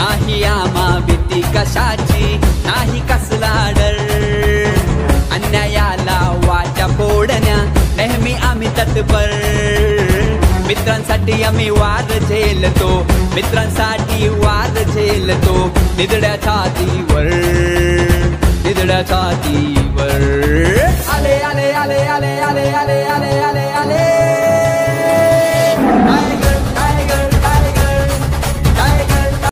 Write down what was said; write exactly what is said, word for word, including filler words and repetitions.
नाही आम्हा भीती कशाची, नाही कसला डर. अन्यायाला वाचा फोडण्या नेहमी आम्ही तत्पर. मित्रांसाठी आम्ही वार झेलतो, मित्रांसाठी वार झेलतो. निधड्या छातीवर, निधड्या छातीवर. आले आले आले आले आले आले आले आले आले